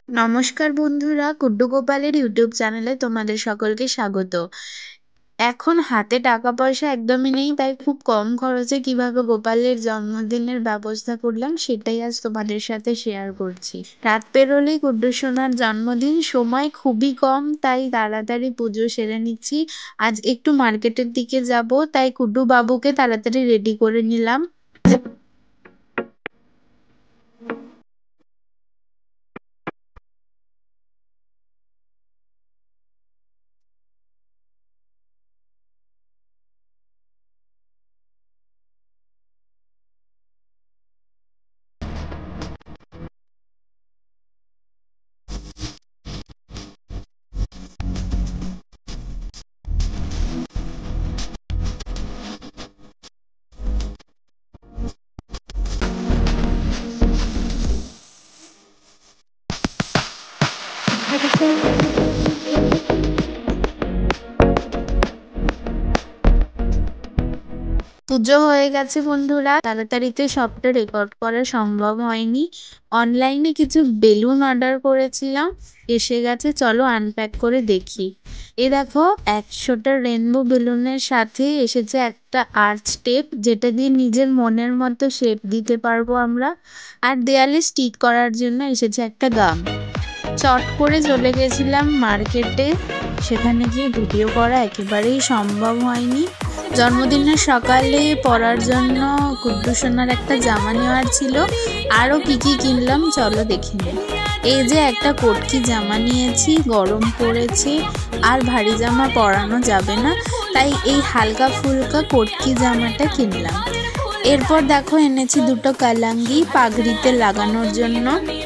নমস্কার বন্ধুরা, কুড্ডু গোপালের ইউটিউব চ্যানেলে তোমাদের সকলকে স্বাগত। এখন হাতে টাকা পয়সা একদমই নেই, তাই খুব কম খরচে কিভাবে গোপালের জন্মদিনের ব্যবস্থা করলাম সেটাই আজ তোমাদের সাথে শেয়ার করছি। রাত পেরোলেই কুড্ডু সোনার জন্মদিন, সময় খুবই কম, তাই তাড়াতাড়ি পুজো সেরে নিচ্ছি। আজ একটু মার্কেটের দিকে যাব, তাই কুড্ডু বাবুকে তাড়াতাড়ি রেডি করে নিলাম। পুজো হয়ে গেছে বন্ধুরা, তাড়াতাড়িতে সবটা রেকর্ড করা সম্ভব হয়নি। অনলাইনে কিছু বেলুন অর্ডার করেছিলাম, এসে গেছে, চলো আনপ্যাক করে দেখি। এ দেখো, 100টা রেনবো বেলুনের সাথে এসেছে একটা আর্চ টেপ, যেটা দিয়ে নিজের মনের মতো শেপ দিতে পারবো আমরা। আর দেয়ালে স্টিক করার জন্য এসেছে একটা গাম। চট করে চলে গেছিলাম মার্কেটে, সেখানে গিয়ে ভিডিও করা একেবারেই সম্ভব হয়নি। জন্মদিনের সকালে পরার জন্য কুড্ডু সোনার একটা জামা নেওয়ার ছিল। আরও কি কি কিনলাম চলো দেখে নিই। এই যে একটা কটকি জামা নিয়েছি, গরম পড়েছে আর ভারী জামা পরানো যাবে না, তাই এই হালকা ফুলকা কটকি জামাটা কিনলাম। এরপর দেখো, এনেছি দুটো কালাঙ্গি পাগড়িতে লাগানোর জন্য।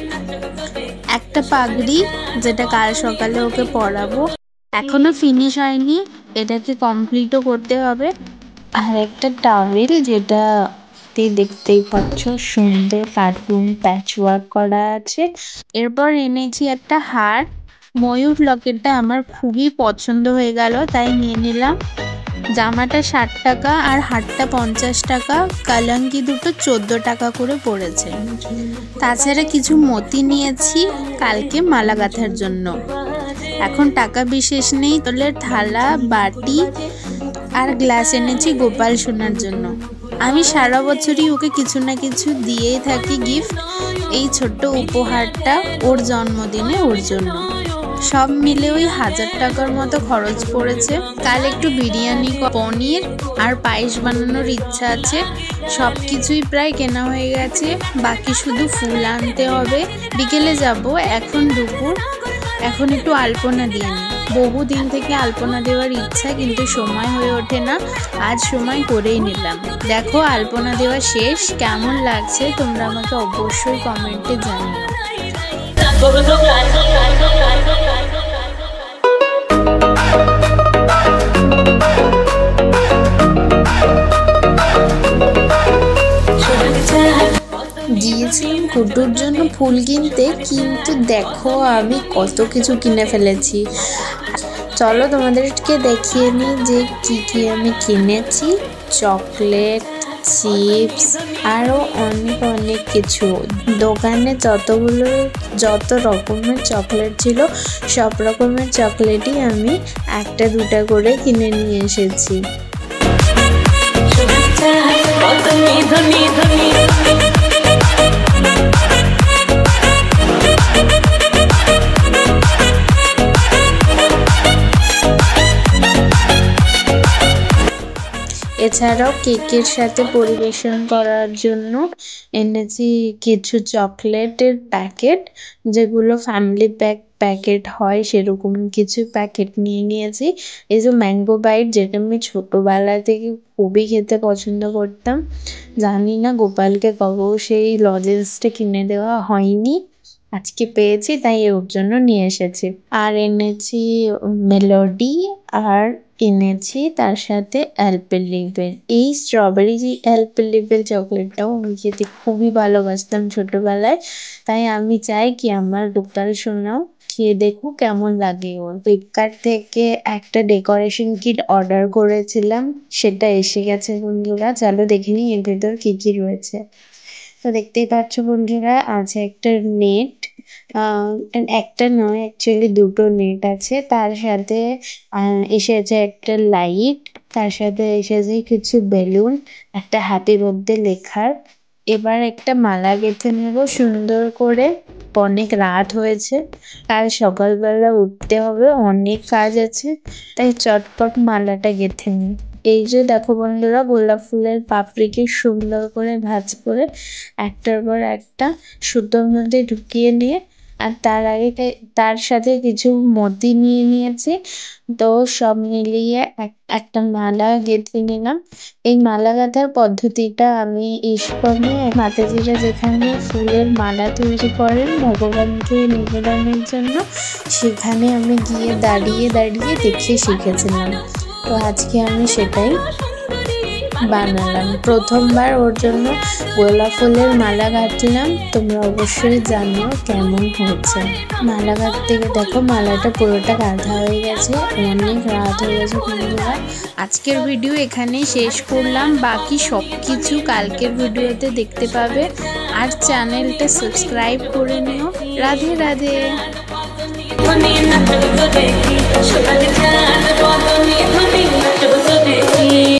একটা পাগড়ি, যেটা কাল সকালে ওকে পরাবো, এখনো ফিনিশ হয়নি, এটাকে কমপ্লিটও করতে হবে। আর একটা টাওয়েল, যেটা দেখতেই পাচ্ছ সুন্দর কার্টুন প্যাচওয়ার্ক করা আছে। এরপর এনেছি একটা হার, ময়ূর লকেটটা আমার খুবই পছন্দ হয়ে গেল, তাই নিয়ে নিলাম। জামাটা 60 টাকা আর হারটা 50 টাকা, কালাঙ্কি দুটো 14 টাকা করে পড়েছে। তাছাড়া কিছু মতি নিয়েছি কালকে মালা গাঁথার জন্য। এখন টাকা বিশেষ নেই, তলে থালা বাটি আর গ্লাস এনেছি গোপাল সোনার জন্য। আমি সারা বছরই ওকে কিছু না কিছু দিয়েই থাকি গিফট। এই ছোট্ট উপহারটা ওর জন্মদিনে ওর জন্য। সব মিলে ওই 1000 টাকার মতো খরচ পড়েছে। কাল একটু বিরিয়ানি, পনির আর পায়েস বানানোর ইচ্ছা আছে। সব কিছুই প্রায় কেনা হয়ে গেছে, বাকি শুধু ফুল আনতে হবে। বিকেলে যাব, এখন দুপুর, এখন একটু আলপনা দিয়ে নিই। বহুদিন থেকে আলপনা দেওয়ার ইচ্ছা, কিন্তু সময় হয়ে ওঠে না, আজ সময় করেই নিলাম। দেখো, আলপনা দেওয়া শেষ, কেমন লাগছে তোমরা আমাকে অবশ্যই কমেন্টে জানিও। গিয়েছিলাম কুড্ডুর জন্য ফুল কিনতে, কিন্তু দেখো আমি কত কিছু কিনে ফেলেছি। চলো তোমাদেরকে দেখিয়ে নিই যে কি কি আমি কিনেছি। চকলেট, চিপস, আরও অনেক অনেক কিছু। দোকানে যত রকমের চকলেট ছিল, সব রকমের চকলেটই আমি একটা দুটা করে কিনে নিয়ে এসেছি। এছাড়াও কেকের সাথে পরিবেশন করার জন্য এনেছি কিছু চকলেটের প্যাকেট, যেগুলো ফ্যামিলি প্যাকেট হয়, সেরকম কিছু প্যাকেট নিয়ে নিয়েছি। এই যে ম্যাঙ্গো বাইট, যেটা আমি ছোটোবেলা থেকে খুবই খেতে পছন্দ করতাম, জানি না গোপালকে কবে সেই লজেন্সটা কিনে দেওয়া হয়নি, আজকে পেয়েছি তাই ওর জন্য নিয়ে এসেছি। আর এনেছি মেলোডি, আর এনেছি তার সাথে অ্যালপেনলিবে। এই স্ট্রবেরি যে অ্যালপেনলিবে চকলেটটাও আমি খেতে খুবই ভালোবাসতাম ছোটবেলায়, তাই আমি চাই কি আমার গোপাল সোনাও খেয়ে দেখুক কেমন লাগে ওর। ফ্লিপকার্ট থেকে একটা ডেকোরেশন কিট অর্ডার করেছিলাম, সেটা এসে গেছে বন্ধুরা, চলো দেখে নিই এর ভেতর কি কি রয়েছে। তো দেখতেই পাচ্ছ বন্ধুরা, আছে একটা নেট, একটা নয়, অ্যাকচুয়ালি দুটো নেট আছে, তার সাথে এসেছে একটা লাইট, তার সাথে এসেছে কিছু বেলুন, একটা হাতের মধ্যে লেখার। এবার একটা মালা গেঁথে নেবো সুন্দর করে। অনেক রাত হয়েছে, কাল সকালবেলা উঠতে হবে, অনেক কাজ আছে, তাই চটপট মালাটা গেঁথে নিই। এই যে দেখো বন্ধুরা, গোলাপ ফুলের পাপড়িকে সুন্দর করে ভাঁজ করে একটার পর একটা সুতোর মধ্যে ঢুকিয়ে নিয়ে, আর তার আগে তার সাথে কিছু মতি নিয়ে নিয়েছি। তো সব মিলিয়ে একটা মালা গেঁথে নিলাম। এই মালা গাঁথার পদ্ধতিটা আমি ইস্কনে মাতাজিরা যেখানে ফুলের মালা তৈরি করেন ভগবানকে নিবেদনের জন্য, সেখানে আমি গিয়ে দাঁড়িয়ে দাঁড়িয়ে দেখে শিখেছিলাম। তো আজকে আমি সেটাই বানালাম। প্রথমবার ওর জন্য গোলাপ ফুলের মালা গাঁথলাম। তোমরা অবশ্যই জানিও কেমন হয়েছে। মালা গাঁথতে দেখো মালাটা পুরোটা গাঁথা হয়ে গেছে, অনেক রাত হয়ে গেছে বন্ধুরা। আজকের ভিডিও এখানেই শেষ করলাম, বাকি সব কিছু কালকের ভিডিওতে দেখতে পাবে। আর চ্যানেলটা সাবস্ক্রাইব করে নিও। রাধে রাধে।